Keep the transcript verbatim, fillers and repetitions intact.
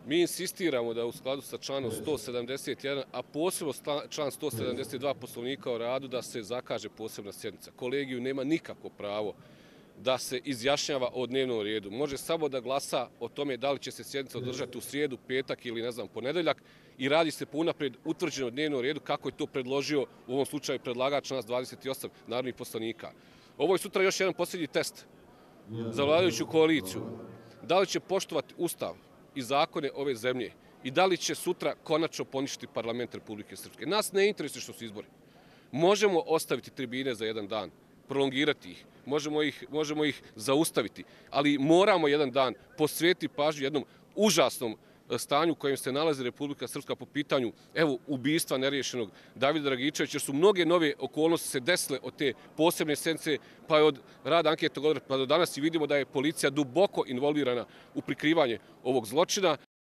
Mi insistiramo da u skladu sa članom sto sedamdeset jedan, a posebno član sto sedamdeset dva Poslovnika o radu, da se zakaže posebna sjednica. Kolegiju nema nikakvo pravo da se izjašnjava o dnevnom redu. Može samo da glasa o tome da li će se sjednica održati u srijedu, petak ili ne znam ponedeljak i radi se po unaprijed utvrđenom dnevnom redu kako je to predložio u ovom slučaju predlagač nas dvadeset osam narodnih poslanika. Ovo je sutra još jedan posljednji test za vladajuću koaliciju. Da li će poštovati Ustav i zakone ove zemlje i da li će sutra konačno poništiti parlament Republike Srpske. Nas ne interesuje što su izbori. Možemo ostaviti tribine za jedan dan, prolongirati ih, možemo ih, možemo ih zaustaviti, ali moramo jedan dan posvetiti pažnju jednom užasnom stanju u kojem se nalazi Republika Srpska po pitanju evo ubistva neriješenog Davida Dragičevića, jer su mnoge nove okolnosti se desile od te posebne sednice, pa je od rada anketnog odbora pa do danas i vidimo da je policija duboko involvirana u prikrivanje ovog zločina,